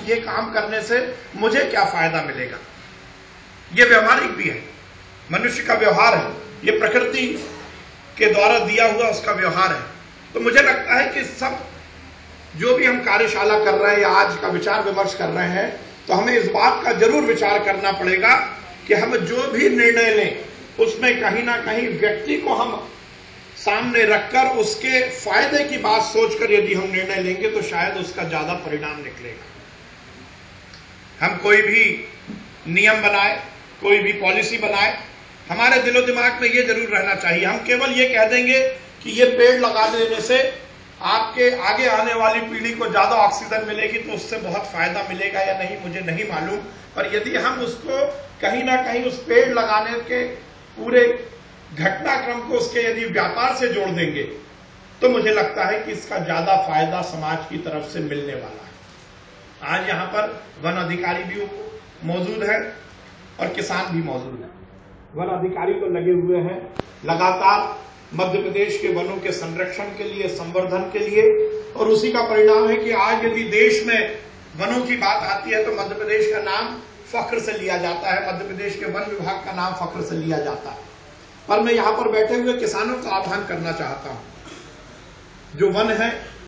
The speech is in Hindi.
कि ये काम करने से मुझे क्या फायदा मिलेगा। ये व्यवहारिक भी है, मनुष्य का व्यवहार है, ये प्रकृति के द्वारा दिया हुआ उसका व्यवहार है। तो मुझे लगता है कि सब जो भी हम कार्यशाला कर रहे हैं या आज का विचार विमर्श कर रहे हैं, तो हमें इस बात का जरूर विचार करना पड़ेगा कि हम जो भी निर्णय लें उसमें कहीं ना कहीं व्यक्ति को हम सामने रखकर उसके फायदे की बात सोचकर यदि हम निर्णय लेंगे तो शायद उसका ज्यादा परिणाम निकलेगा। हम कोई भी नियम बनाए, कोई भी पॉलिसी बनाए, हमारे दिलो दिमाग में ये जरूर रहना चाहिए। हम केवल ये कह देंगे कि ये पेड़ लगा देने से आपके आगे आने वाली पीढ़ी को ज्यादा ऑक्सीजन मिलेगी, तो उससे बहुत फायदा मिलेगा या नहीं मुझे नहीं मालूम, पर यदि हम उसको कहीं ना कहीं उस पेड़ लगाने के पूरे घटनाक्रम को उसके यदि व्यापार से जोड़ देंगे तो मुझे लगता है कि इसका ज्यादा फायदा समाज की तरफ से मिलने वाला है। आज यहाँ पर वन अधिकारी भी मौजूद है और किसान भी मौजूद है। वन अधिकारी तो लगे हुए हैं लगातार मध्य प्रदेश के वनों के संरक्षण के लिए, संवर्धन के लिए, और उसी का परिणाम है कि आज यदि देश में वनों की बात आती है तो मध्य प्रदेश का नाम फख्र से लिया जाता है, मध्य प्रदेश के वन विभाग का नाम फख्र से लिया जाता है। पर मैं यहाँ पर बैठे हुए किसानों का आह्वान करना चाहता हूं, जो वन है